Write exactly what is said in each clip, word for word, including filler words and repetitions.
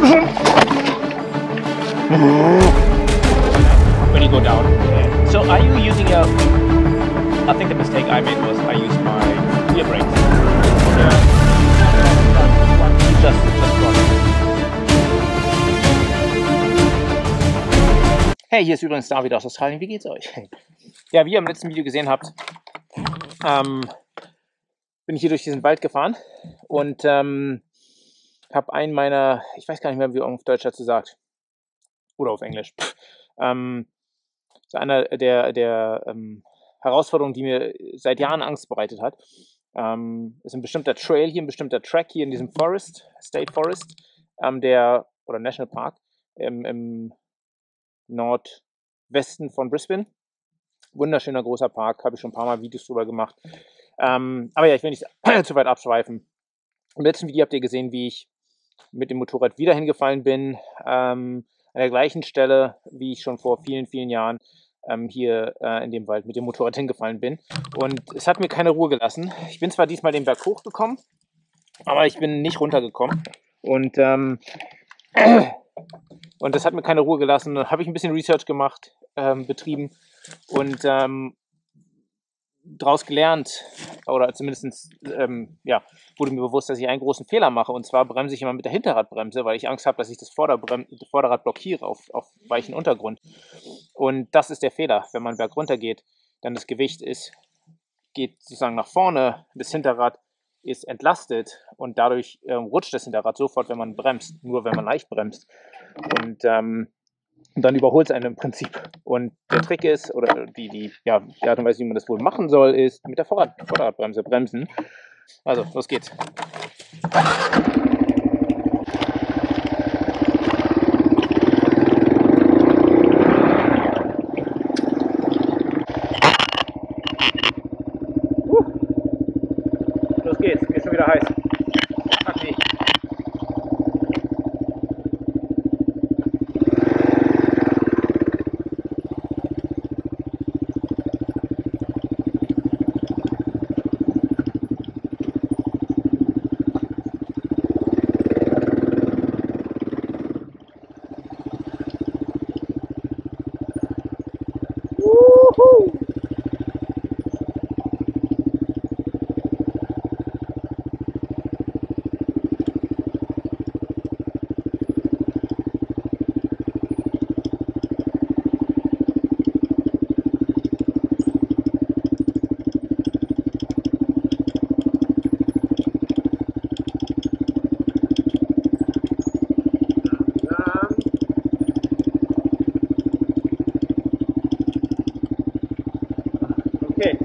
when you go down. So are you using a... I think the mistake I made was I used my rear brakes. Yeah. Just, just front. Hey, hier ist übrigens David aus Australien. Wie geht's euch? Ja, wie ihr im letzten Video gesehen habt, ähm, bin ich hier durch diesen Wald gefahren und ähm, habe einen meiner, ich weiß gar nicht mehr, wie man auf Deutsch dazu sagt, oder auf Englisch, ähm, so einer der, der ähm, Herausforderungen, die mir seit Jahren Angst bereitet hat. Ähm, ist ein bestimmter Trail hier, ein bestimmter Track hier in diesem Forest, State Forest, ähm, der, oder National Park, im, im Nordwesten von Brisbane. Wunderschöner großer Park, habe ich schon ein paar Mal Videos drüber gemacht. Ähm, aber ja, ich will nicht zu weit abschweifen. Im letzten Video habt ihr gesehen, wie ich mit dem Motorrad wieder hingefallen bin, ähm, an der gleichen Stelle, wie ich schon vor vielen, vielen Jahren ähm, hier äh, in dem Wald mit dem Motorrad hingefallen bin. Und es hat mir keine Ruhe gelassen. Ich bin zwar diesmal den Berg hochgekommen, aber ich bin nicht runtergekommen. Und, ähm, und das hat mir keine Ruhe gelassen. Dann habe ich ein bisschen Research gemacht, ähm, betrieben und ähm, daraus gelernt, oder zumindest ähm, ja, wurde mir bewusst, dass ich einen großen Fehler mache, und zwar bremse ich immer mit der Hinterradbremse, weil ich Angst habe, dass ich das Vorderbrem Vorderrad blockiere auf, auf weichen Untergrund. Und das ist der Fehler, wenn man bergunter geht, dann das Gewicht ist, geht sozusagen nach vorne, das Hinterrad ist entlastet und dadurch ähm, rutscht das Hinterrad sofort, wenn man bremst, nur wenn man leicht bremst. Und ähm, Und dann überholt es einen im Prinzip. Und der Trick ist, oder die, die, ja, die Art und Weise, wie man das wohl machen soll, ist mit der Vorrad Vorderradbremse bremsen. Also, los geht's. Uh. Los geht's, mir ist schon wieder heiß. Ach nee. Okay.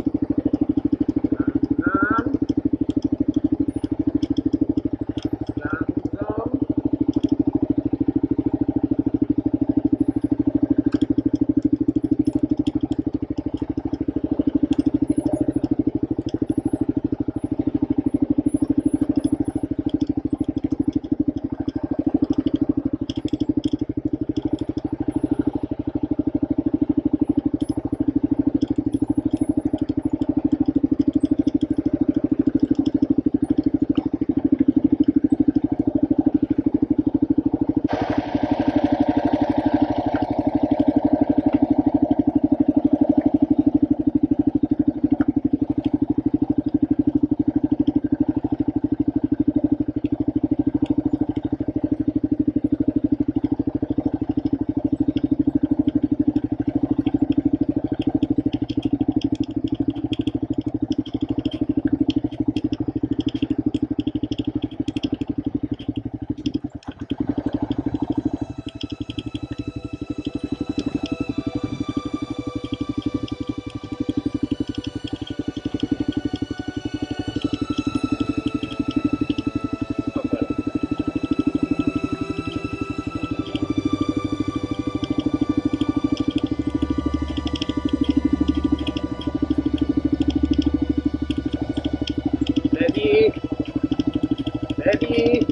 Ready?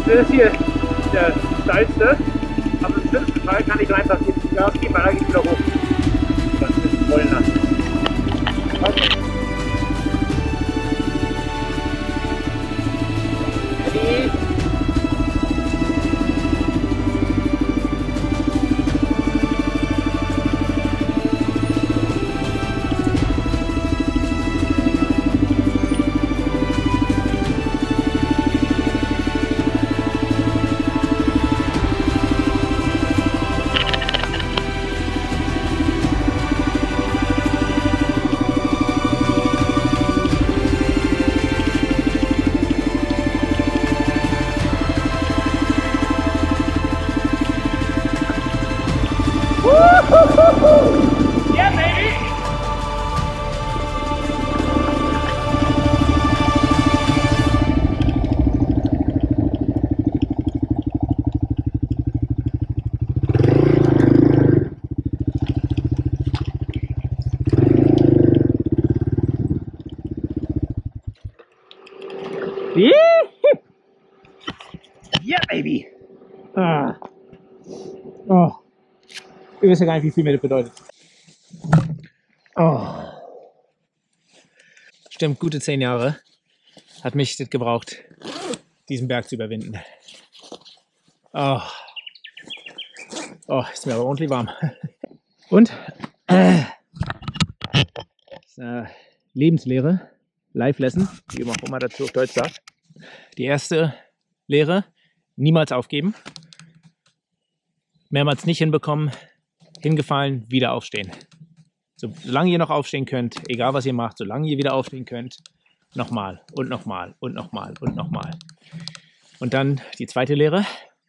Das ist hier der steilste, aber im schlimmsten Fall kann ich einfach jetzt Gas geben, weil dann geht wieder hoch. Das ist voll nass. Okay. Ready? Yeah, baby! Yeah, baby! Ah. Oh. Ihr wisst ja gar nicht, wie viel mir das bedeutet. Oh. Stimmt, gute zehn Jahre hat mich das gebraucht, diesen Berg zu überwinden. Oh, oh ist mir aber ordentlich warm. Und äh, äh, Lebenslehre, Life Lesson, wie man auch immer dazu auf Deutsch sagt. Die erste Lehre, niemals aufgeben. Mehrmals nicht hinbekommen, hingefallen, wieder aufstehen. So, solange ihr noch aufstehen könnt, egal was ihr macht, solange ihr wieder aufstehen könnt, nochmal und nochmal und nochmal und nochmal. Und dann die zweite Lehre.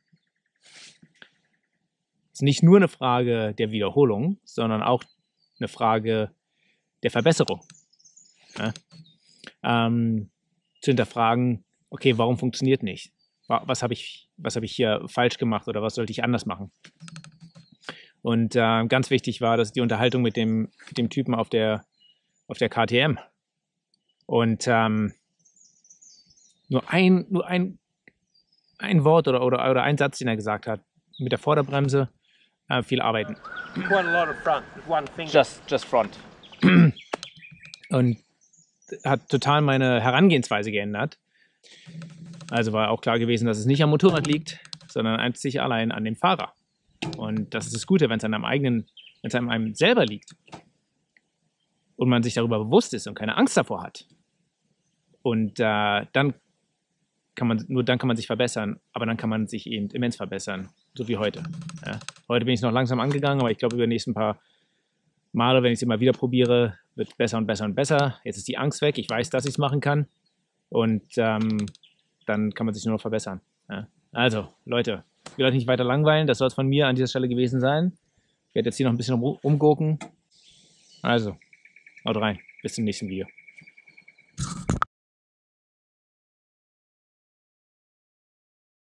Ist nicht nur eine Frage der Wiederholung, sondern auch eine Frage der Verbesserung. Ja? Ähm, zu hinterfragen, okay, warum funktioniert nicht? Was habe ich, was habe ich hier falsch gemacht oder was sollte ich anders machen? Und äh, ganz wichtig war, dass die Unterhaltung mit dem, mit dem Typen auf der, auf der K T M. Und ähm, nur ein, nur ein, ein Wort oder, oder, oder ein Satz, den er gesagt hat, mit der Vorderbremse äh, viel arbeiten. Quite a lot of front, with one finger. Just, just front. Und hat total meine Herangehensweise geändert. Also war auch klar gewesen, dass es nicht am Motorrad liegt, sondern einzig allein an dem Fahrer. Und das ist das Gute, wenn es an einem eigenen, wenn es an einem selber liegt und man sich darüber bewusst ist und keine Angst davor hat. Und äh, dann kann man, nur dann kann man sich verbessern, aber dann kann man sich eben immens verbessern, so wie heute. Ja. Heute bin ich noch langsam angegangen, aber ich glaube, über die nächsten paar Male, wenn ich es immer wieder probiere, wird es besser und besser und besser. Jetzt ist die Angst weg, ich weiß, dass ich es machen kann und ähm, dann kann man sich nur noch verbessern. Ja. Also, Leute, ich will euch nicht weiter langweilen, das soll es von mir an dieser Stelle gewesen sein. Ich werde jetzt hier noch ein bisschen rum, rumgurken. Also, haut rein, bis zum nächsten Video.